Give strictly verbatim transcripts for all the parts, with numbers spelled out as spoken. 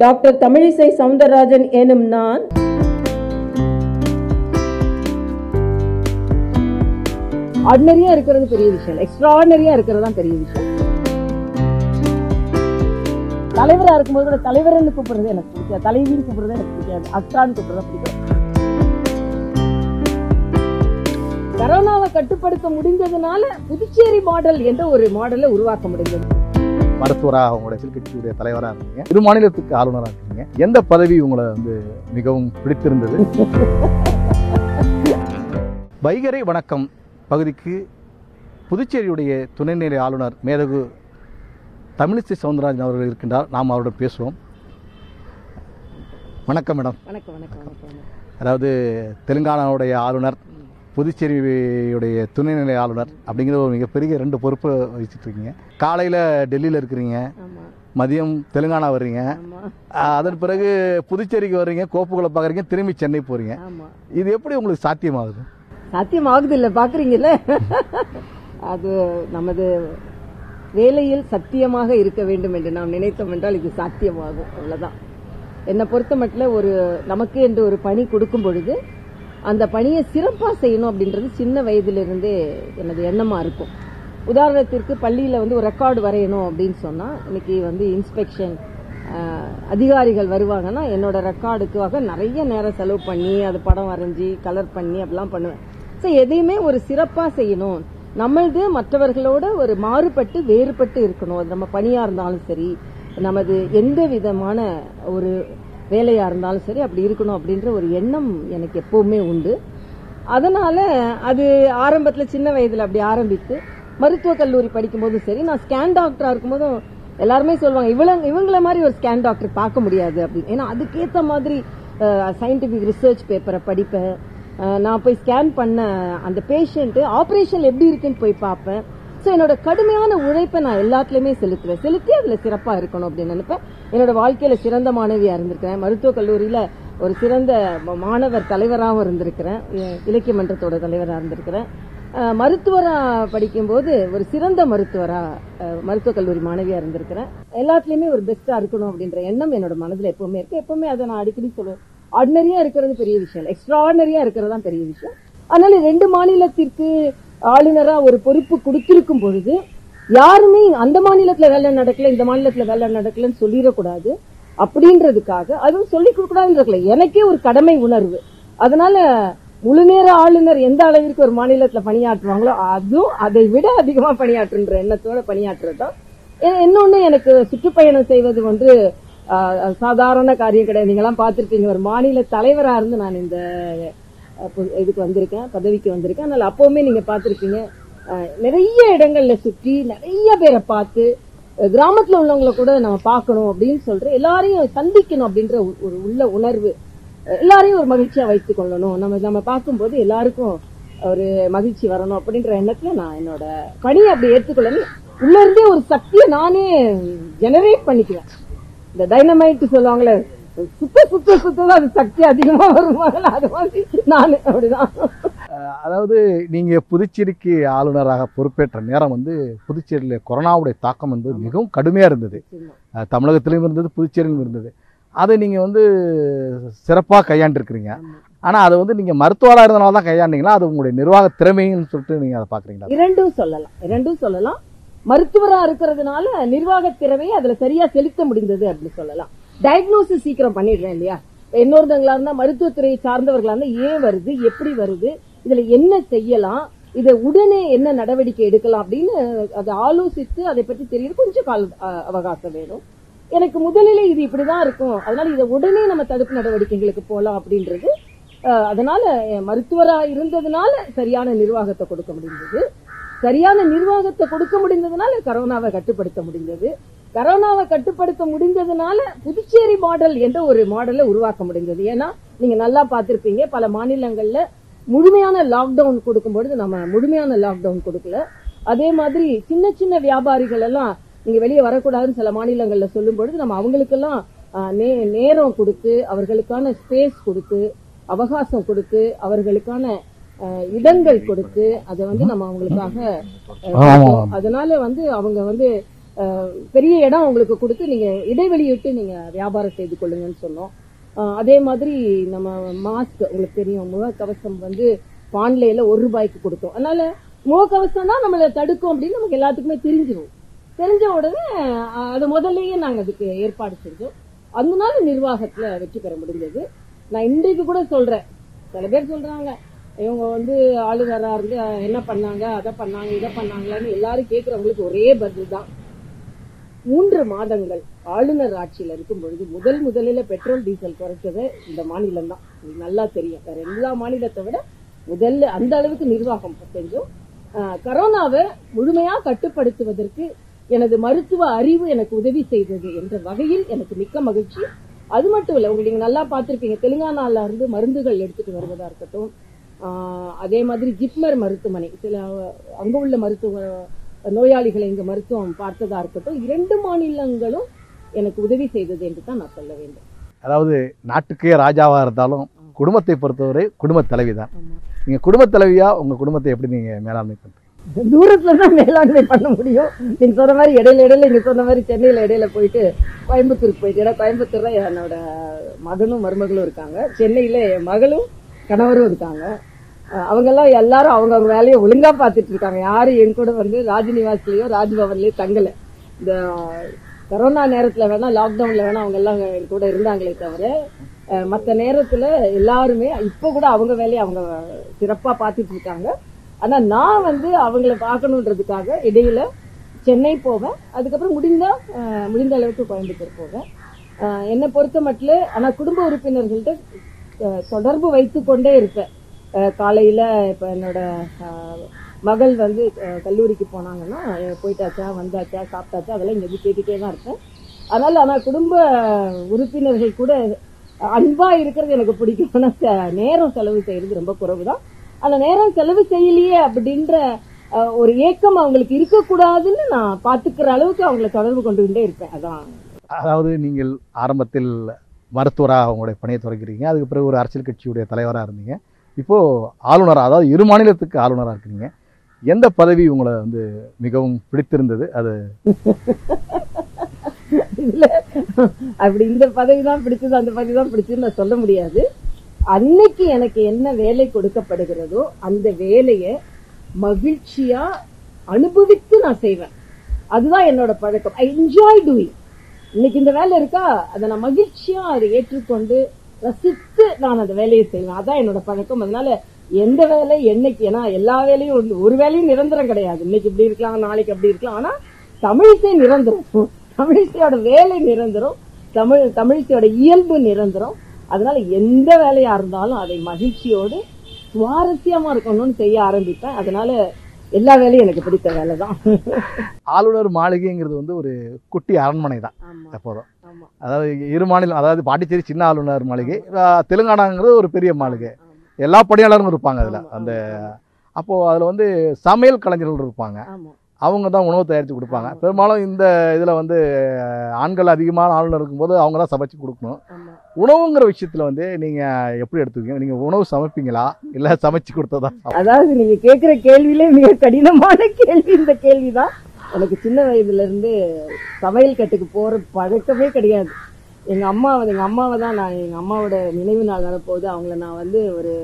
Doctor Tamilisai Soundararajan எனும் நான் ஆர்டினரியா இருக்கிறது பெரிய விஷயம், எக்ஸ்ட்ராஆர்டினரியா இருக்கிறது தான் பெரிய விஷயம். தலைவரா இருக்கும்போது கூட தலைவர்னு கூப்பிடுறது எனக்கு பிடிக்காது, தலைவின்னு கூப்பிடுறது எனக்கு பிடிக்காது, அக்கான்னு கூப்பிடுறது பிடிக்கும். கரோனாவை கட்டுப்படுத்த முடிந்ததுனால புதுச்சேரி மாடல் என்ற ஒரு மாடலை உருவாக்க முடிந்தது. மருத்துவராக உங்களுடைய கட்சியுடைய தலைவராக இருக்கீங்க, இரு மாநிலத்துக்கு ஆளுநராக இருக்கீங்க. எந்த பதவி உங்களை வந்து மிகவும் பிடித்திருந்தது? வைகரை வணக்கம் பகுதிக்கு புதுச்சேரியுடைய துணைநிலை ஆளுநர் மேதகு தமிழிசை சவுந்தரராஜன் அவர்கள் இருக்கின்றார். நாம் அவருடன் பேசுவோம். வணக்கம் மேடம். வணக்கம் வணக்கம் வணக்கம். அதாவது தெலுங்கானாவுடைய ஆளுநர், புதுச்சேரியுடைய துணைநிலை ஆளுநர் அப்படிங்கிற ஒரு மிகப்பெரிய ரெண்டு பொறுப்பை வச்சுட்டு இருக்கீங்க. காலையில் டெல்லியில் இருக்கிறீங்க, மதியம் தெலுங்கானா வர்றீங்க, அதன் பிறகு புதுச்சேரிக்கு வர்றீங்க, கோப்புகளை பார்க்குறீங்க, திரும்பி சென்னை போறீங்க. இது எப்படி உங்களுக்கு சாத்தியமாகுது? சாத்தியமாகுது இல்லை, பார்க்குறீங்கல்ல. அது நமது வேலையில் சத்தியமாக இருக்க வேண்டும் என்று நாம் நினைத்தோம் என்றால் இது சாத்தியமாகும், அவ்வளவுதான். என்னை பொறுத்த மட்டும் ஒரு நமக்கு என்று ஒரு பணி கொடுக்கும் பொழுது அந்த பணியை சிறப்பாக செய்யணும் அப்படின்றது சின்ன வயதிலிருந்தே எனது எண்ணமா இருக்கும். உதாரணத்திற்கு பள்ளியில் வந்து ஒரு ரெக்கார்டு வரையணும் அப்படின்னு சொன்னா, இன்னைக்கு வந்து இன்ஸ்பெக்ஷன் அதிகாரிகள் வருவாங்கன்னா என்னோட ரெக்கார்டுக்காக நிறைய நேரம் செலவு பண்ணி அது படம் வரைஞ்சி கலர் பண்ணி அப்படிலாம் பண்ணுவேன். ஸோ எதையுமே ஒரு சிறப்பாக செய்யணும், நம்மளது மற்றவர்களோட ஒரு மாறுபட்டு வேறுபட்டு இருக்கணும். அது நம்ம பணியா இருந்தாலும் சரி, நமது எந்த விதமான ஒரு வேலையா இருந்தாலும் சரி அப்படி இருக்கணும் அப்படின்ற ஒரு எண்ணம் எனக்கு எப்பவுமே உண்டு. அதனால அது ஆரம்பத்துல சின்ன வயதுல அப்படி ஆரம்பித்து மருத்துவக் கல்லூரி படிக்கும் போதும் சரி, நான் ஸ்கேன் டாக்டரா இருக்கும்போதும் எல்லாருமே சொல்லுவாங்க இவங்க இவங்கள மாதிரி ஒரு ஸ்கேன் டாக்டர் பார்க்க முடியாது அப்படின்னு. ஏன்னா அதுக்கேற்ற மாதிரி சயின்டிபிக் ரிசர்ச் பேப்பரை படிப்பேன். நான் போய் ஸ்கேன் பண்ண அந்த பேஷண்ட் ஆபரேஷன் எப்படி இருக்குன்னு போய் பார்ப்பேன். ஸோ என்னோட கடுமையான உழைப்பை நான் எல்லாத்துலயுமே செலுத்துவேன், செலுத்தி அதுல சிறப்பா இருக்கணும் அப்படின்னு நினைப்பேன். என்னோட வாழ்க்கையில சிறந்த மாணவியா இருந்திருக்கிறேன், மருத்துவக் கல்லூரியில ஒரு சிறந்த மாணவர் தலைவராகவும் இருந்திருக்கிறேன், இலக்கிய மன்றத்தோட தலைவராக இருந்திருக்கிறேன். மருத்துவரா படிக்கும்போது ஒரு சிறந்த மருத்துவரா மருத்துவக் கல்லூரி மாணவியா இருந்திருக்கிறேன். எல்லாத்துலயுமே ஒரு பெஸ்டா இருக்கணும் அப்படின்ற எண்ணம் என்னோட மனதுல எப்பவுமே இருக்கு. எப்பவுமே அதை நான் அடிக்கடி சொல்லுவேன், ஆர்டினரியா இருக்கிறது பெரிய விஷயம், எக்ஸ்ட்ராஆர்டினரியா இருக்கிறது தான் பெரிய விஷயம். அதனால ரெண்டு மாநிலத்திற்கு ஆளுநரா ஒரு பொறுப்பு கொடுத்திருக்கும் பொழுது யாருமே அந்த மாநிலத்துல வேலை நடக்கல இந்த மாநிலத்துல வேலை நடக்கலன்னு சொல்லிடக்கூடாது அப்படின்றதுக்காக, அதுவும் சொல்லிக் கொடுக்கூடாதுன்னு எனக்கே ஒரு கடமை உணர்வு. அதனால முழுநேர ஆளுநர் எந்த அளவிற்கு ஒரு மாநிலத்துல பணியாற்றுவாங்களோ அதுவும் அதை விட அதிகமா பணியாற்றுன்ற எண்ணத்தோட பணியாற்றுறதுதான். இன்னொன்னு, எனக்கு சுற்றுப்பயணம் செய்வது வந்து சாதாரண காரியம் கிடையாது. நீங்க எல்லாம் பார்த்திருப்பீங்க, ஒரு மாநில தலைவரா இருந்து நான் இந்த இதுக்கு வந்திருக்கேன், பதவிக்கு வந்திருக்கேன். அதனால அப்பவுமே நீங்க பார்த்திருப்பீங்க, நிறைய இடங்கள்ல சுற்றி நிறைய பேரை பார்த்து, கிராமத்துல உள்ளவங்களை கூட நம்ம பார்க்கணும் அப்படின்னு சொல்றேன், எல்லாரையும் சந்திக்கணும் அப்படின்ற ஒரு உள்ள உணர்வு, எல்லாரையும் ஒரு மகிழ்ச்சியா வைத்துக் கொள்ளணும், நம்ம நம்ம பார்க்கும்போது எல்லாருக்கும் ஒரு மகிழ்ச்சி வரணும் அப்படின்ற எண்ணத்துல நான் என்னோட பணியை அப்படி ஏற்றுக்கொள்ளணும். உள்ள இருந்தே ஒரு சக்தியை நானே ஜெனரேட் பண்ணிக்குவேன். இந்த டைனமைட் சொல்லுவாங்களே, சுத்த சுத்த சுத்ததான் அது சக்தி அதிகமா வருவாங்க, அது மாதிரி நான் அப்படிதான். அதாவது நீங்க புதுச்சேரிக்கு ஆளுநராக பொறுப்பேற்ற நேரம் வந்து புதுச்சேரியில கொரோனாவுடைய தாக்கம் என்பது மிகவும் கடுமையா இருந்தது. தமிழகத்திலும் இருந்தது, புதுச்சேரியிலும் இருந்தது. அதை நீங்க வந்து சிறப்பாக கையாண்டிருக்கிறீங்க. ஆனா அதை வந்து நீங்க மருத்துவராக இருந்தனால தான் கையாண்டீங்களா, அது உங்களுடைய நிர்வாக திறமைன்னு சொல்லிட்டு நீங்க அதை பாக்குறீங்களா? இரண்டும் சொல்லலாம், இரண்டும் சொல்லலாம். மருத்துவரா இருக்கிறதுனால நிர்வாக திறமையை அதுல சரியா செலுத்த முடிந்தது அப்படின்னு சொல்லலாம். டயக்னோசிஸ் சீக்கிரம் பண்ணிடுறேன் இல்லையா. இன்னொருத்தங்களா இருந்தா மருத்துவத்துறையை சார்ந்தவர்களா இருந்தா ஏன் வருது, எப்படி வருது, இதுல என்ன செய்யலாம், இதை உடனே என்ன நடவடிக்கை எடுக்கலாம் அப்படின்னு அதை ஆலோசித்து அதை பற்றி தெரியுது கொஞ்சம் கால அவகாசம் வேணும். எனக்கு முதலில் இது இப்படிதான் இருக்கும், அதனால இதை உடனே நம்ம தடுப்பு நடவடிக்கைகளுக்கு போலாம் அப்படின்றது. அதனால மருத்துவரா இருந்ததுனால சரியான நிர்வாகத்தை கொடுக்க முடிந்தது, சரியான நிர்வாகத்தை கொடுக்க முடிந்ததுனால கரோனாவை கட்டுப்படுத்த முடிந்தது, கரோனாவை கட்டுப்படுத்த முடிந்ததுனால புதுச்சேரி மாடல் என்ற ஒரு மாடலை உருவாக்க முடிந்தது. ஏன்னா நீங்க நல்லா பார்த்திருப்பீங்க, பல மாநிலங்கள்ல முழுமையான லாக்டவுன் கொடுக்கும்பொழுது நம்ம முழுமையான லாக்டவுன் கொடுக்கல. அதே மாதிரி சின்ன சின்ன வியாபாரிகள் எல்லாம் நீங்க வெளியே வரக்கூடாதுன்னு சில மாநிலங்கள்ல சொல்லும் பொழுது நம்ம அவங்களுக்கெல்லாம் நேரம் கொடுத்து, அவர்களுக்கான ஸ்பேஸ் கொடுத்து, அவகாசம் கொடுத்து, அவர்களுக்கான இடங்கள் கொடுத்து அதை வந்து நம்ம அவங்களுக்காக, அதனால வந்து அவங்க வந்து பெரிய இடம் உங்களுக்கு கொடுத்து நீங்க இடைவெளியிட்டு நீங்க வியாபாரம் செய்து கொள்ளுங்கன்னு சொன்னோம். அதே மாதிரி நம்ம மாஸ்க் உங்களுக்கு தெரியும், முகக்கவசம் வந்து பான்லேல ஒரு ரூபாய்க்கு கொடுத்தோம். அதனால முகக்கவசம்னா நம்மள தடுக்கும் அப்படின்னு நமக்கு எல்லாத்துக்குமே தெரிஞ்சிடும். தெரிஞ்ச உடனே அது முதல்லயே நாங்க அதுக்கு ஏற்பாடு செஞ்சோம். அதனால நிர்வாகத்துல வெற்றி பெற முடிஞ்சது. நான் இன்றைக்கு கூட சொல்றேன், சில பேர் சொல்றாங்க இவங்க வந்து ஆளுநரா இருந்து என்ன பண்ணாங்க, அதை பண்ணாங்க, இதை பண்ணாங்களான்னு எல்லாரும் கேட்கறவங்களுக்கு ஒரே பதில் தான். மூன்று மாதங்கள் ஆளுநர் ஆட்சியில இருக்கும் பொழுது முதல் முதலில் பெட்ரோல் டீசல் குறைச்சது இந்த மாநிலம் தான். நல்லா தெரியும். வேற எல்லா மாநிலத்தை விட முதல்ல அந்த அளவுக்கு நிர்வாகம் செஞ்சோம். கரோனாவை முழுமையா கட்டுப்படுத்துவதற்கு எனது மருத்துவ அறிவு எனக்கு உதவி செய்தது என்ற வகையில் எனக்கு மிக்க மகிழ்ச்சி. அது மட்டும் இல்ல, உங்களுக்கு நீங்க நல்லா பார்த்திருப்பீங்க, தெலுங்கானால இருந்து மருந்துகள் எடுத்துட்டு வருவதா இருக்கட்டும், அதே மாதிரி ஜிப்மர் மருத்துவமனை சில அங்க உள்ள மருத்துவ நோயாளிகளை இங்க மருத்துவம் பார்த்ததா இருக்கட்டும், இரண்டு மாநிலங்களும் எனக்கு உதவி செய்தது என்று தான் நான் சொல்ல வேண்டும். அதாவது நாட்டுக்கே ராஜாவா இருந்தாலும் குடும்பத்தை பொறுத்தவரை குடும்ப தலைவி தான். நீங்க குடும்ப தலைவியா உங்க குடும்பத்தை எப்படி நீங்க மேலாண்மை பண்றீங்க? தூரத்துல தான் மேலாண்மை பண்ண முடியும். நீங்க சொன்ன மாதிரி இடையில இடையில நீங்க சொன்ன மாதிரி சென்னையில இடையில போயிட்டு கோயம்புத்தூருக்கு போயிட்டு, ஏன்னா கோயம்புத்தூர்ல என்னோட மகனும் மருமகளும் இருக்காங்க, சென்னையில என் மகளும் கணவரும் இருக்காங்க. அவங்க எல்லாம் எல்லாரும் அவங்க அவங்க வேலையை ஒழுங்கா பாத்துட்டு இருக்காங்க. யாரும் என் கூட வந்து ராஜ்நிவாஸ்லயோ ராஜ்பவன்லயோ தங்கல. இந்த கொரோனா நேரத்துல வேணா, லாக்டவுன்ல வேணா அவங்க எல்லாம் என் கூட இருந்தாங்களே தவிர மற்ற நேரத்துல எல்லாருமே இப்ப கூட அவங்க வேலையை அவங்க சிறப்பா பாத்துட்டு இருக்காங்க. ஆனா நான் வந்து அவங்களை பார்க்கணுன்றதுக்காக இடையில சென்னை போவேன். அதுக்கப்புறம் முடிந்தா முடிந்த அளவுக்கு கோயம்புத்தூர் போவேன். என்னை பொறுத்த மட்டும் ஆனா குடும்ப உறுப்பினர்கள்ட்ட தொடர்பு வைத்து கொண்டே இருப்பேன். காலையில இப்ப என்னோட மகள் வந்து கல்லூரிக்கு போனாங்கன்னா போயிட்டாச்சா, வந்தாச்சா, சாப்பிட்டாச்சா, அதெல்லாம் இங்க கேட்டுட்டே தான் இருப்பேன். அதனால ஆனா குடும்ப உறுப்பினர்கள் கூட அன்பா இருக்கிறது எனக்கு பிடிக்கும். ஆனா நேரம் செலவு செய்யறது ரொம்ப குறைவுதான். அந்த நேரம் செலவு செய்யலையே அப்படின்ற ஒரு ஏக்கம் அவங்களுக்கு இருக்கக்கூடாதுன்னு நான் பாத்துக்கிற அளவுக்கு அவங்களை தொடர்பு கொண்டுகிட்டே இருப்பேன். அதான். அதாவது நீங்கள் ஆரம்பத்தில் மருத்துவராக அவங்களுடைய பணியை தொடங்கிறீங்க, அதுக்கு பிறகு ஒரு அரசியல் கட்சியுடைய தலைவராக இருந்தீங்க, இப்போ ஆளுநராக, அதாவது இரு மாநிலத்துக்கு ஆளுநராக இருக்கிறீங்க. எந்த பதவி உங்களை வந்து மிகவும் பிடித்திருந்தது? அது இல்ல அப்படி இந்த பதவி தான் பிடிச்சது அந்த பதவி தான் பிடிச்சதுன்னு நான் சொல்ல முடியாது. அன்னைக்கு எனக்கு என்ன வேலை கொடுக்கப்படுகிறதோ அந்த வேலையை மகிழ்ச்சியா அனுபவித்து நான் செய்வேன். அதுதான் என்னோட பழக்கம். I enjoy doing. இன்னைக்கு இந்த வேலை இருக்கா, அதை நான் மகிழ்ச்சியா அதை ஏற்றுக்கொண்டு ரசித்து நான் அந்த வேலையை செய்வேன். அதான் என்னோட பழக்கம். அதனால எந்த வேலை என்னைக்கு, ஏன்னா எல்லா வேலையும் ஒரு வேலையும் நிரந்தரம் கிடையாது. இன்னைக்கு இப்படி இருக்கலாம், நாளைக்கு அப்படி இருக்கலாம். ஆனா தமிழிசை நிரந்தரம், தமிழிசையோட வேலை நிரந்தரம், தமிழ் தமிழிசையோட இயல்பு நிரந்தரம். அதனால எந்த வேலையா இருந்தாலும் அதை மகிழ்ச்சியோடு சுவாரஸ்யமா இருக்கணும்னு செய்ய ஆரம்பிப்பேன். அதனால எல்லா வேலையும் எனக்கு பிடித்த வேலை தான். ஆளுநர் மாளிகைங்கிறது வந்து ஒரு குட்டி அரண்மனை தான் எப்போதும். அதாவது இரு மாநிலம், அதாவது பாண்டிச்சேரி சின்ன ஆளுநர் மாளிகை, தெலுங்கானாங்கிறது ஒரு பெரிய மாளிகை, எல்லா பணியாளரும் இருப்பாங்க அதுல. அந்த அப்போ அதுல வந்து சமையல் கலைஞர்கள் இருப்பாங்க, அவங்க தான் உணவு தயாரித்து கொடுப்பாங்க. பெரும்பாலும் இந்த இதில் வந்து ஆண்கள் அதிகமான ஆளுநர் இருக்கும்போது அவங்க தான் சமைச்சு கொடுக்கணும். உணவுங்கிற விஷயத்தில் வந்து நீங்கள் எப்படி எடுத்துக்கீங்க? நீங்கள் உணவு சமைப்பீங்களா இல்லை சமைச்சு கொடுத்ததா? அதாவது நீங்கள் கேட்குற கேள்வியிலே மிக கடினமான கேள்வி இந்த கேள்வி தான். எனக்கு சின்ன வயதுலேருந்து சமையல் கட்டுக்கு போகிற பழக்கமே கிடையாது. எங்கள் அம்மா எங்கள் அம்மாவை தான் நான் எங்கள் அம்மாவோட நினைவு நாள் வரப்போகுது அவங்கள நான் வந்து ஒரு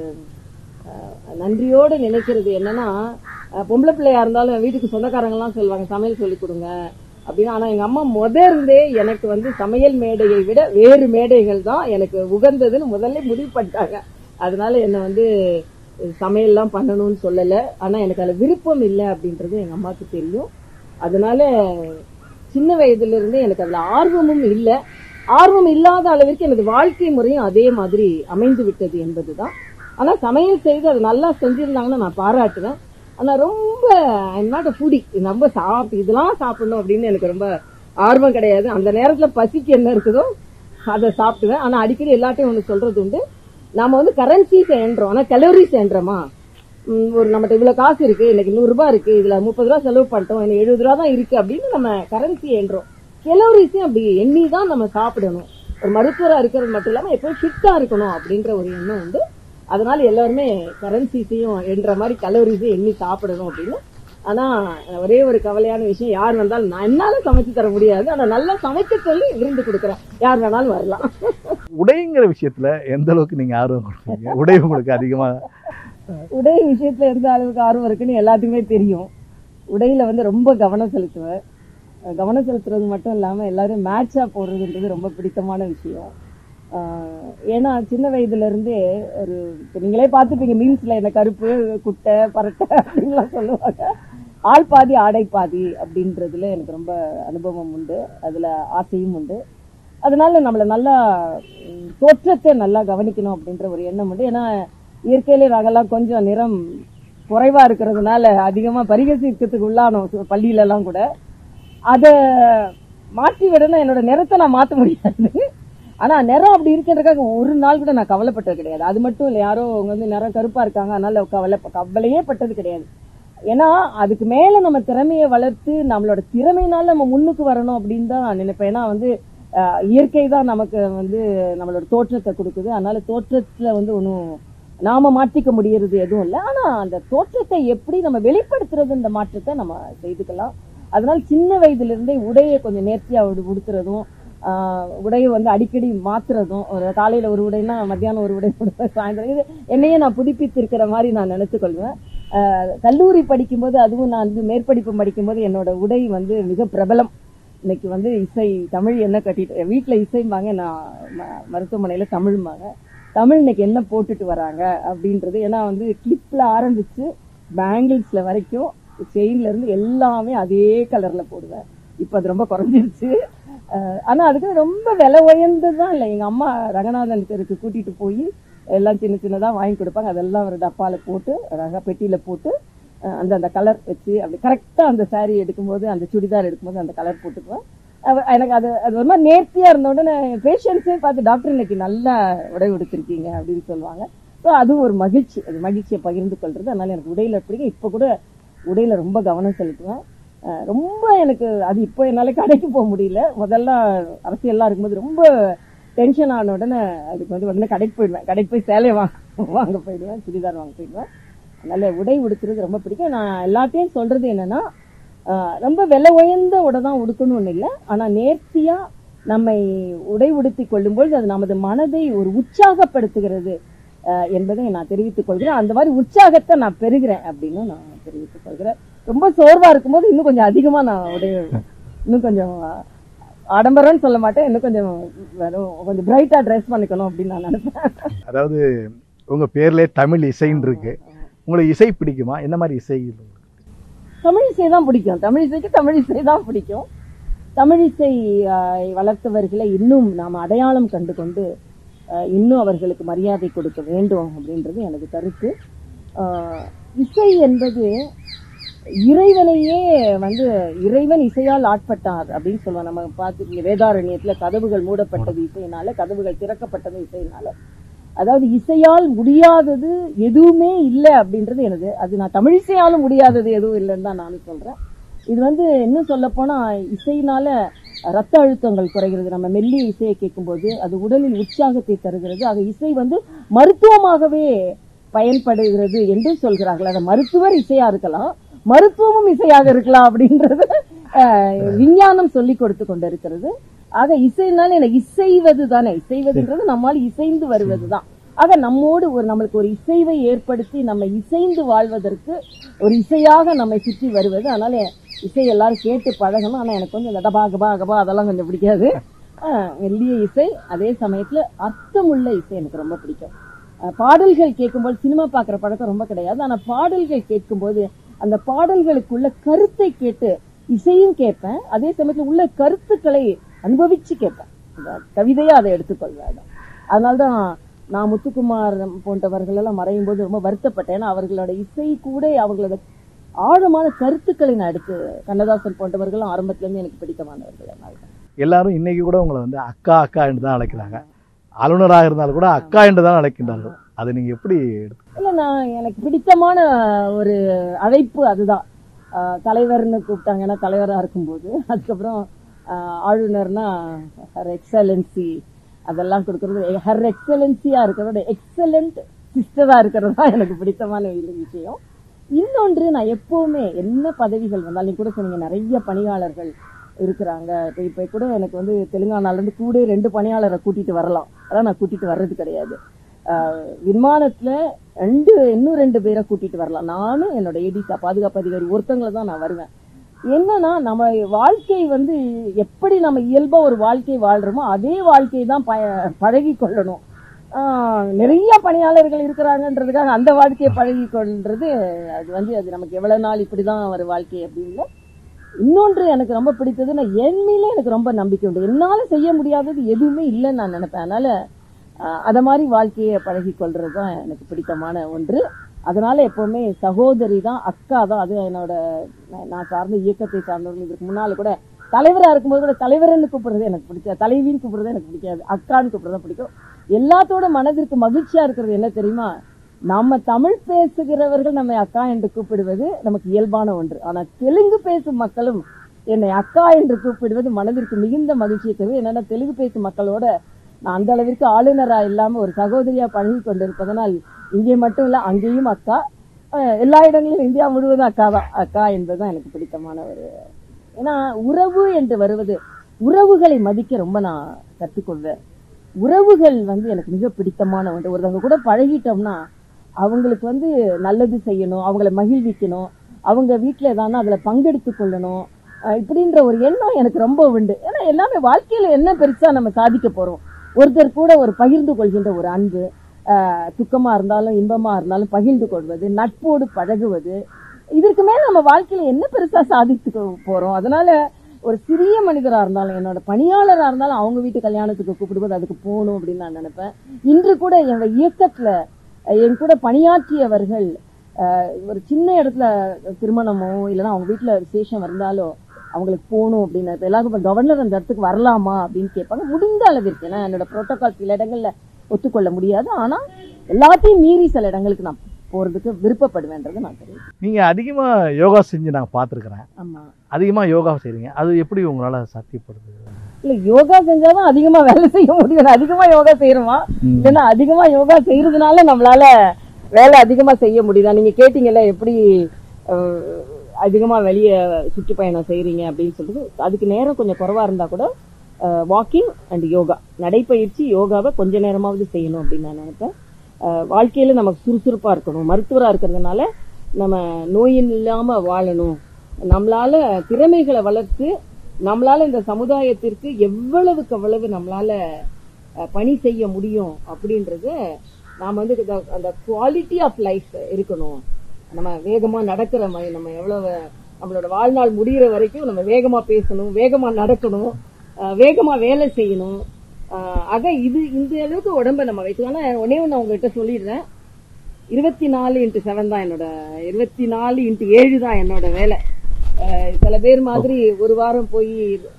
நன்றியோடு நினைக்கிறது என்னன்னா, பொம்பளை பிள்ளையா இருந்தாலும் வீட்டுக்கு சொந்தக்காரங்கெல்லாம் சொல்லுவாங்க சமையல் சொல்லி கொடுங்க அப்படின்னு. ஆனா எங்க அம்மா முத இருந்தே எனக்கு வந்து சமையல் மேடையை விட வேறு மேடைகள் தான் எனக்கு உகந்ததுன்னு முதல்ல முடிவு பண்ணிட்டாங்க. அதனால என்ன வந்து சமையல்லாம் பண்ணணும்னு சொல்லல. ஆனா எனக்கு அதுல விருப்பம் இல்லை அப்படின்றது எங்க அம்மாவுக்கு தெரியும். அதனால சின்ன வயதுல இருந்தே எனக்கு அதுல ஆர்வமும் இல்லை. ஆர்வம் இல்லாத அளவிற்கு எனது வாழ்க்கை முறையும் அதே மாதிரி அமைந்து விட்டது என்பதுதான். ஆனா சமையல் செய்து அது நல்லா செஞ்சிருந்தாங்கன்னா நான் பாராட்டுவேன். ஆனா ரொம்ப ஐம் நாட் அ ஃபுடி, ரொம்ப சாப்பிட்டு இதெல்லாம் சாப்பிடணும் அப்படின்னு எனக்கு ரொம்ப ஆர்வம் கிடையாது. அந்த நேரத்துல பசிக்கு என்ன இருக்குதோ அதை சாப்பிடுவேன். ஆனா அடிக்கடி எல்லாத்தையும் ஒண்ணு சொல்றது உண்டு, நாம வந்து கரன்சிஸ் எண்றோம், ஆனா கலோரிஸ் எண்றோமா. ஒரு நம்மகிட்ட இவ்வளவு காசு இருக்கு, இன்னைக்கு நூறு ரூபாய் இருக்கு, இதுல முப்பது ரூபா செலவு பண்ணிட்டோம், எனக்கு எழுபது ரூபா தான் இருக்கு அப்படின்னு நம்ம கரன்சி எண்றோம். கலோரிஸையும் அப்படி எண்ணி தான் நம்ம சாப்பிடணும். ஒரு மருத்துவரா இருக்கிறது மட்டும் இல்லாம எப்பவும் ஃபிட்டா இருக்கணும் அப்படின்ற ஒரு எண்ணம் உண்டு. அதனால எல்லாருமே கரன்சிஸையும் என்ற மாதிரி கலோரிஸையும் எண்ணி சாப்பிடணும் அப்படின்னு. ஆனா ஒரே ஒரு கவலையான விஷயம், யார் வந்தாலும் நான் என்னால சமைச்சு தர முடியாது, ஆனா நல்லா சமைக்க சொல்லி விருந்து கொடுக்குறேன், யார் வேணாலும் வரலாம். உடைங்கிற விஷயத்துல எந்த அளவுக்கு நீங்க ஆர்வம் கொடுப்பீங்க? உடை உங்களுக்கு அதிகமா? உடை விஷயத்துல எந்த அளவுக்கு ஆர்வம் இருக்குன்னு எல்லாத்துக்குமே தெரியும். உடையில வந்து ரொம்ப கவனம் செலுத்துவேன். கவனம் செலுத்துறது மட்டும் இல்லாம எல்லாரும் மேட்சா போடுறதுன்றது ரொம்ப பிடித்தமான விஷயம். ஏன்னா சின்ன வயதுல இருந்தே ஒரு நீங்களே பார்த்துப்பீங்க மீன்ஸ்ல, என்ன கருப்பு குட்டை பரட்டை அப்படின்லாம் சொல்லுவாங்க. ஆள் பாதி ஆடை பாதி அப்படின்றதுல எனக்கு ரொம்ப அனுபவம் உண்டு, அதுல ஆசையும் உண்டு. அதனால நம்மள நல்லா தோற்றத்தை நல்லா கவனிக்கணும் அப்படின்ற ஒரு எண்ணம் உண்டு. ஏன்னா இயற்கையிலே நாங்கெல்லாம் கொஞ்சம் நிறம் குறைவா இருக்கிறதுனால அதிகமா பரிகசிக்கிறதுக்கு உள்ளானோம் பள்ளியில எல்லாம் கூட. அதை மாற்றி விடணும், என்னோட நிறத்தை நான் மாற்ற முடியாது. ஆனா நிறம் அப்படி இருக்கின்றதுக்காக ஒரு நாள் கூட நான் கவலைப்பட்டது கிடையாது. அது மட்டும் இல்லை, யாரோ அவங்க வந்து நிறம் கருப்பா இருக்காங்க அதனால கவலை கவலையே பட்டது கிடையாது. ஏன்னா அதுக்கு மேல நம்ம திறமையை வளர்த்து நம்மளோட திறமையினால நம்ம முன்னுக்கு வரணும் அப்படின்னு தான் நினைப்பேன். ஏன்னா வந்து இயற்கை தான் நமக்கு வந்து நம்மளோட தோற்றத்தை கொடுக்குது. அதனால தோற்றத்துல வந்து ஒன்றும் நாம மாற்றிக்க முடியறது எதுவும் இல்லை. ஆனா அந்த தோற்றத்தை எப்படி நம்ம வெளிப்படுத்துறது, இந்த மாற்றத்தை நம்ம செய்துக்கலாம். அதனால சின்ன வயதுல இருந்தே உடையை கொஞ்சம் நேர்த்தியா உடுத்துறதும், ஆஹ் உடையை வந்து அடிக்கடி மாத்துறதும், ஒரு காலையில ஒரு உடைனா மத்தியானம் ஒரு உடை போடுவேன், சாயந்தரம் இது என்னையே நான் புதுப்பித்து இருக்கிற மாதிரி நான் நினைத்து கொள்வேன். ஆஹ் கல்லூரி படிக்கும்போது, அதுவும் நான் வந்து மேற்படிப்பு படிக்கும்போது என்னோட உடை வந்து மிக பிரபலம். இன்னைக்கு வந்து இசை தமிழ் என்ன கட்டிட்டு வீட்டுல இசைம்பாங்க, நான் மருத்துவமனையில தமிழ்பாங்க. தமிழ் இன்னைக்கு என்ன போட்டுட்டு வராங்க அப்படின்றது, ஏன்னா வந்து கிளிப்ல ஆரம்பிச்சு பேங்கிள்ஸ்ல வரைக்கும் செயின்ல இருந்து எல்லாமே அதே கலர்ல போடுவேன். இப்ப அது ரொம்ப குறைஞ்சிருச்சு. ஆனா அதுக்கு ரொம்ப விலை உயர்ந்ததுதான் இல்லை. எங்க அம்மா ரங்கநாதன் தெருக்கு கூட்டிட்டு போய் எல்லாம் சின்ன சின்னதா வாங்கி கொடுப்பாங்க. அதெல்லாம் ஒரு டப்பால போட்டு ரக பெட்டியில போட்டு அந்த அந்த கலர் வச்சு அப்படி கரெக்டா அந்த சாரி எடுக்கும்போது, அந்த சுடிதார் எடுக்கும்போது அந்த கலர் போட்டுக்குவேன். எனக்கு அது அது ஒரு மாதிரி நேர்த்தியா இருந்த உடனே பேஷண்ட்ஸே பார்த்து, டாக்டர் இன்னைக்கு நல்லா உடை உடுத்திருக்கீங்க அப்படின்னு சொல்லுவாங்க. ஸோ அதுவும் ஒரு மகிழ்ச்சி, அது மகிழ்ச்சியை பகிர்ந்து கொள்றது. அதனால எனக்கு உடையில பிடிக்கும். இப்ப கூட உடையில ரொம்ப கவனம் செலுத்துவேன். ரொம்ப எனக்கு அது இப்போ என்னால கடைக்கு போக முடியல. முதல்ல அரசியல்லாம் இருக்கும்போது ரொம்ப டென்ஷன் ஆன உடனே அதுக்கு வந்து உடனே கடைக்கு போயிடுவேன். கடைக்கு போய் சேலை வாங்க வாங்க போயிடுவேன், சுடிதார் வாங்க போயிடுவேன். அதனால உடை உடுத்துறது ரொம்ப பிடிக்கும். நான் எல்லாத்தையும் சொல்றது என்னன்னா, ரொம்ப விலை உயர்ந்த உடை தான் உடுக்கணும்னு இல்லை, ஆனா நேர்த்தியா நம்மை உடை உடுத்தி கொள்ளும்போது அது நமது மனதை ஒரு உற்சாகப்படுத்துகிறது என்பதை நான் தெரிவித்துக் கொள்கிறேன். அந்த மாதிரி உற்சாகத்தை நான் பெறுகிறேன் அப்படின்னு நான் தெரிவித்துக் கொள்கிறேன். ரொம்ப சோர்வா இருக்கும்போது இன்னும் கொஞ்சம் அதிகமா நான் உடைய இன்னும் கொஞ்சம் ஆடம்பரம்னு சொல்ல மாட்டேன், இன்னும் கொஞ்சம் கொஞ்சம் பிரைட்டா ட்ரெஸ் பண்ணிக்கணும் அப்படின்னு நான் நினைப்பேன். அதாவது உங்க பேர்ல தமிழ் இசைன்னு இருக்கு, உங்களுக்கு இசை பிடிக்குமா? என்ன மாதிரி இசை? தமிழ் இசை தான் பிடிக்கும். தமிழ் இசைக்கு தமிழ் இசை தான் பிடிக்கும். தமிழ் இசை வளர்த்தவர்களை இன்னும் நாம் அடையாளம் கண்டு கொண்டு இன்னும் அவர்களுக்கு மரியாதை கொடுக்க வேண்டும் அப்படின்றது எனக்கு கருத்து. இசை என்பது இறைவனையே வந்து இறைவன் இசையால் ஆட்பட்டார் அப்படின்னு சொல்லுவாங்க. நம்ம பார்த்து வேதாரண்யத்துல கதவுகள் மூடப்பட்டது இசையினால, கதவுகள் திறக்கப்பட்டது இசையினால. அதாவது இசையால் முடியாதது எதுவுமே இல்லை அப்படின்றது எனது. அது நான் தமிழ் இசையாலும் முடியாதது எதுவும் இல்லைன்னு தான் நானும் சொல்றேன். இது வந்து இன்னும் சொல்ல போனா இசையினால ரத்த அழுத்தங்கள் குறைகிறது. நம்ம மெல்லிய இசையை கேட்கும்போது அது உடலில் உற்சாகத்தை தருகிறது. ஆக இசை வந்து மருத்துவமாகவே பயன்படுகிறது என்று சொல்கிறார்கள். அதை மருத்துவர் இசையா இருக்கலாம், மருத்துவமும் இசையாக இருக்கலாம் அப்படின்றது விஞ்ஞானம் சொல்லி கொடுத்து கொண்டிருக்கிறது. ஆக இசைனால எனக்கு இசைவது தானே, இசைவதுன்றது நம்மால் இசைந்து வருவதுதான். ஆக நம்மோடு ஒரு நம்மளுக்கு ஒரு இசைவை ஏற்படுத்தி நம்ம இசைந்து வாழ்வதற்கு ஒரு இசையாக நம்மை சுற்றி வருவது. அதனால இசை எல்லாரும் கேட்டு பழகணும். ஆனா எனக்கு கொஞ்சம் டபா கபா கபா அதெல்லாம் கொஞ்சம் பிடிக்காது. மெல்லிய இசை, அதே சமயத்துல அர்த்தமுள்ள இசை எனக்கு ரொம்ப பிடிக்கும். பாடல்கள் கேட்கும்போது சினிமா பாக்குற பழக்கம் ரொம்ப கிடையாது. ஆனா பாடல்கள் கேட்கும்போது அந்த பாடல்களுக்குள்ள கருத்தை கேட்டு இசையும் கேட்பேன், அதே சமயத்துல உள்ள கருத்துக்களை அனுபவிச்சு கேட்பேன். கவிதையா அதை எடுத்துக்கொள்வேன். அதனால்தான் நான் முத்துக்குமார் போன்றவர்கள் எல்லாம் மறையும் போது ரொம்ப வருத்தப்பட்டேன். ஏன்னா அவர்களோட இசை கூட அவங்களோட ஆழமான கருத்துக்களை நான் எடுத்து, கண்ணதாசன் போன்றவர்களும் ஆரம்பத்துல இருந்து எனக்கு பிடித்தமானவர்கள். எல்லாரும் இன்னைக்கு கூட உங்களை வந்து அக்கா அக்கா என்று தான் அழைக்கிறாங்க. ஆளுநராக இருந்தாலும் கூட அக்கா என்று தான் அழைக்கின்றார்கள். அதை நீங்க எப்படி? இல்ல, நான் எனக்கு பிடித்தமான ஒரு அழைப்பு அதுதான். தலைவர்னு கூப்பிட்டாங்கன்னா தலைவரா இருக்கும்போது, அதுக்கப்புறம் ஆளுநர்னா ஹர் எக்ஸலன்சி அதெல்லாம் கொடுக்கறது, ஹர் எக்ஸலன்சியா இருக்கிறதோட எக்ஸலண்ட் சிஸ்டரா இருக்கிறது தான் எனக்கு பிடித்தமான விஷயம். இன்னொன்று, நான் எப்பவுமே என்ன பதவிகள் வந்தாலும், நீங்க கூட சொன்னீங்க நிறைய பணியாளர்கள் இருக்கிறாங்க. இப்ப இப்ப கூட எனக்கு வந்து தெலுங்கானால இருந்து கூட ரெண்டு பணியாளரை கூட்டிட்டு வரலாம். அதான் நான் கூட்டிட்டு வர்றது கிடையாது. விமானத்துல ரெண்டு இன்னும் ரெண்டு பேரை கூட்டிட்டு வரலாம். நானும் என்னோட ஏடிசா பாதுகாப்பு அதிகாரி ஒருத்தங்களை தான் நான் வருவேன். என்னன்னா, நம்ம வாழ்க்கை வந்து எப்படி நம்ம இயல்பா ஒரு வாழ்க்கை வாழ்றோமோ அதே வாழ்க்கை தான் பழகி கொள்ளணும். நிறைய பணியாளர்கள் இருக்கிறாங்கன்றதுக்காக அந்த வாழ்க்கையை பழகி கொள்றது அது வந்து அது நமக்கு எவ்வளவு நாள் இப்படிதான் ஒரு வாழ்க்கை அப்படின்னு. இன்னொன்று எனக்கு ரொம்ப பிடித்தது, நான் என் மேல எனக்கு ரொம்ப நம்பிக்கை உண்டு. என்னால செய்ய முடியாதது எதுவுமே இல்லைன்னு நான் நினைப்பேன். அதனால அத மாதிரி வாழ்க்கையை பழகி கொள்றதுதான் எனக்கு பிடித்தமான ஒன்று. அதனால எப்பவுமே சகோதரி தான், அக்கா தான். அது என்னோட நான் சார்ந்த இயக்கத்தை சார்ந்தவர்கள் இதுக்கு முன்னால கூட தலைவரா இருக்கும்போது கூட தலைவர்னு கூப்பிடுறது எனக்கு பிடிக்காது, தலைவின்னு கூப்பிடுறது எனக்கு பிடிக்காது, அக்கான்னு கூப்பிடுறது பிடிக்கும். எல்லாத்தோட மனதிற்கு மகிழ்ச்சியா இருக்கிறது என்ன தெரியுமா, நம்ம தமிழ் பேசுகிறவர்கள் நம்ம அக்கா என்று கூப்பிடுவது நமக்கு இயல்பான ஒன்று. ஆனா தெலுங்கு பேசும் மக்களும் என்னை அக்கா என்று கூப்பிடுவது மனதிற்கு மிகுந்த மகிழ்ச்சியை தருவது. என்னன்னா, தெலுங்கு பேசும் மக்களோட நான் அந்த அளவிற்கு ஆளுநரா இல்லாம ஒரு சகோதரியா பழகி கொண்டிருப்பதனால் இங்கே மட்டும் இல்ல அங்கேயும் அக்கா, எல்லா இடங்களிலும் இந்தியா முழுவதும் அக்கா தான். அக்கா என்பதுதான் எனக்கு பிடித்தமான ஒரு, ஏன்னா உறவு என்று வருவது, உறவுகளை மதிக்க ரொம்ப நான் கற்றுக்கொள்வேன். உறவுகள் வந்து எனக்கு மிக பிடித்தமான ஒன்று. ஒருத்தவங்க கூட பழகிட்டோம்னா அவங்களுக்கு வந்து நல்லது செய்யணும், அவங்களை மகிழ்விக்கணும், அவங்க வீட்டுல ஏதானா அதுல பங்கெடுத்து கொள்ளணும், இப்படின்ற ஒரு எண்ணம் எனக்கு ரொம்ப உண்டு. ஏன்னா எல்லாமே வாழ்க்கையில என்ன பெருசா நம்ம சாதிக்க போறோம், ஒருத்தர் கூட ஒரு பகிர்ந்து கொள்கின்ற ஒரு அன்பு, துக்கமா இருந்தாலும் இன்பமா இருந்தாலும் பகிர்ந்து கொள்வது, நட்போடு பழகுவது, இதற்கு மேல நம்ம வாழ்க்கையில என்ன பெருசா சாதித்து போறோம். அதனால ஒரு சிறிய மனிதரா இருந்தாலும், என்னோட பணியாளரா இருந்தாலும் அவங்க வீட்டு கல்யாணத்துக்கு கூப்பிடுவது அதுக்கு போகணும் அப்படின்னு நான் நினைப்பேன். இன்று கூட என்னோட இயக்கத்துல என் கூட பணியாற்றியவர்கள் ஒரு சின்ன இடத்துல திருமணமோ இல்லைன்னா அவங்க வீட்டுல விசேஷம் இருந்தாலோ அவங்களுக்கு போகணும் அப்படின்னு எல்லாருக்கும் கவர்னர் அந்த இடத்துக்கு வரலாமா அப்படின்னு கேட்பாங்க. முடிந்த அளவிற்கு, ஏன்னா என்னோட புரோட்டோகால் சில இடங்கள்ல ஒத்துக்கொள்ள முடியாது, ஆனா எல்லாத்தையும் மீறி சில இடங்களுக்கு நான் போறதுக்கு விருப்பப்படுவேன்றது நான் தெரியும். நீங்க அதிகமா யோகா செஞ்சு நான் பாத்துருக்கிறேன். ஆமா, அதிகமா யோகா செய்றீங்க, அது எப்படி உங்களால சாத்தியப்படுது? இல்ல, யோகா செஞ்சாதான் அதிகமா வேலை செய்ய முடியும். அதிகமா யோகா செய்யறோமா, இல்லைன்னா அதிகமா யோகா செய்யறதுனால நம்மளால வேலை அதிகமா செய்ய முடியுதா? நீங்க கேட்டீங்கல்ல எப்படி அதிகமா வெளியே சுற்றுப்பயணம் செய்யறீங்க அப்படின்னு சொல்லிட்டு, அதுக்கு நேரம் கொஞ்சம் குறைவா இருந்தா கூட வாக்கிங் அண்ட் யோகா, நடைப்பயிற்சி யோகாவை கொஞ்ச நேரமாவது செய்யணும் அப்படின்னு நான் நினைப்பேன். வாழ்க்கையில நமக்கு சுறுசுறுப்பா இருக்கணும், மருத்துவரா இருக்கிறதுனால நம்ம நோயின் இல்லாம வாழணும், நம்மளால திறமைகளை வளர்த்து நம்மளால இந்த சமுதாயத்திற்கு எவ்வளவுக்கு எவ்வளவு நம்மளால பணி செய்ய முடியும் அப்படின்றது நாம வந்து அந்த குவாலிட்டி ஆஃப் லைஃப் இருக்கணும். நம்ம வேகமா நடக்கிற மாதிரி, நம்ம எவ்வளவு நம்மளோட வாழ்நாள் முடிகிற வரைக்கும் நம்ம வேகமா பேசணும், வேகமா நடக்கணும், வேகமா வேலை செய்யணும். ஆக இது இந்த அளவுக்கு உடம்ப நம்ம வைக்கணும். ஆனா ஒன்னே ஒண்ணு உங்ககிட்ட சொல்லிடுறேன், இருபத்தி நாலு இன்ட்டு செவன் தான் என்னோட, இருபத்தி நாலு இன்ட்டு ஏழு தான் என்னோட வேலை. சில பேர் மாதிரி ஒரு வாரம் போய்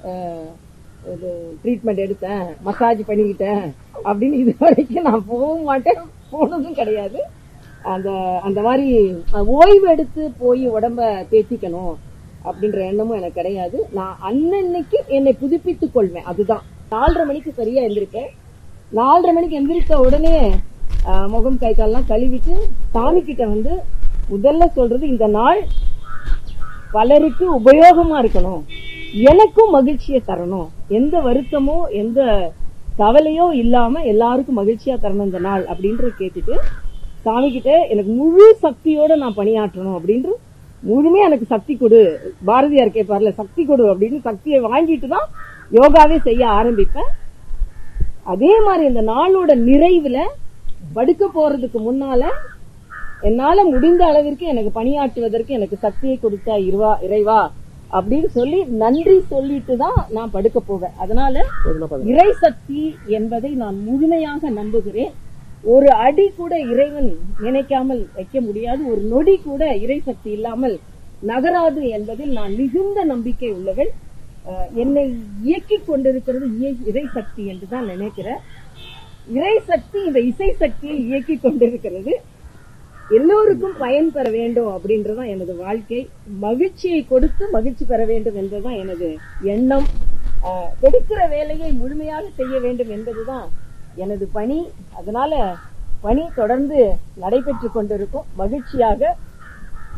ட்ரீட்மெண்ட் எடுத்தேன், மசாஜ் பண்ணிக்கிட்டேன் அப்படின்னு இது வரைக்கும் நான் போக மாட்டேன், போனதும் கிடையாது. அந்த அந்த மாதிரி ஓய்வு எடுத்து போய் உடம்ப தேய்ச்சிக்கணும் அப்படின்ற எண்ணமும் எனக்கு கிடையாது. நான் அன்னன்னைக்கு என்னை புதுப்பித்துக் கொள்வேன். அதுதான், நாலரை மணிக்கு சரியா எந்திரிப்பேன். நாலரை மணிக்கு எந்திரிக்க உடனே முகம் கை கால்லாம் கழுவிட்டு சாமி கிட்ட வந்து முதல்ல சொல்றது, இந்த நாள் பலருக்கு உபயோகமா இருக்கணும், எனக்கும் மகிழ்ச்சியை தரணும், எந்த வருத்தமோ எந்த கவலையோ இல்லாம எல்லாருக்கும் மகிழ்ச்சியா தரணும் இந்த நாள் அப்படின்ற கேட்டுட்டு சாமி கிட்ட எனக்கு முழு சக்தியோட நான் பணியாற்றணும் அப்படின்ற, முழுமையா எனக்கு சக்தி கொடு, பாரதியார் கேட்பார்ல சக்தி கொடு அப்படின்னு சக்தியை வாங்கிட்டு தான் யோகாவே செய்ய ஆரம்பிப்பேன். அதே மாதிரி இந்த நாளோட நிறைவுல படுக்க போறதுக்கு முன்னால என்னால முடிந்த அளவிற்கு எனக்கு பணியாற்றுவதற்கு எனக்கு சக்தியை கொடுத்தா இருவா இறைவா அப்படின்னு சொல்லி நன்றி சொல்லிட்டு தான் நான் படுக்க போவேன். அதனால இறை சக்தி என்பதை நான் முழுமையாக நம்புகிறேன். ஒரு அடி கூட இறைவன் நினைக்காமல் வைக்க முடியாது, ஒரு நொடி கூட இறை சக்தி இல்லாமல் நகராது என்பதில் நான் மிகுந்த நம்பிக்கை உள்ளவள். என்னை இயக்கிக் கொண்டிருக்கிறது இறை சக்தி என்றுதான் நினைக்கிறேன். இறை சக்தி இந்த இசை சக்தியை இயக்கிக் கொண்டிருக்கிறது. எல்லோருக்கும் பயன் பெற வேண்டும் அப்படின்றதான் எனது வாழ்க்கை. மகிழ்ச்சியை கொடுத்து மகிழ்ச்சி பெற வேண்டும் என்பதுதான் எனது எண்ணம். கொடுக்கிற வேலையை முழுமையாக செய்ய வேண்டும் என்பதுதான் எனது பணி. அதனால பணி தொடர்ந்து நடைபெற்றுக் கொண்டிருக்கும். மகிழ்ச்சியாக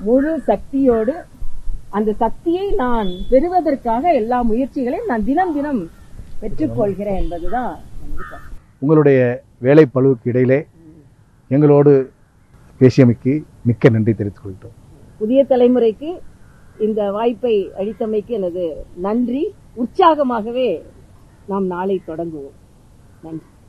முழு சக்தியோடு அந்த சக்தியை நான் பெறுவதற்காக எல்லா முயற்சிகளையும் நான் தினம் தினம் பெற்றுக்கொள்கிறேன் என்பதுதான். உங்களுடைய வேலை பளுவுக்கு இடையிலே எங்களோடு பேசியமைக்கு மிக்க நன்றி தெரிவித்துக் கொள்கிறோம். புதிய தலைமுறைக்கு இந்த வாய்ப்பை அளித்தமைக்கு எனது நன்றி. உற்சாகமாகவே நாம் நாளை தொடங்குவோம். நன்றி.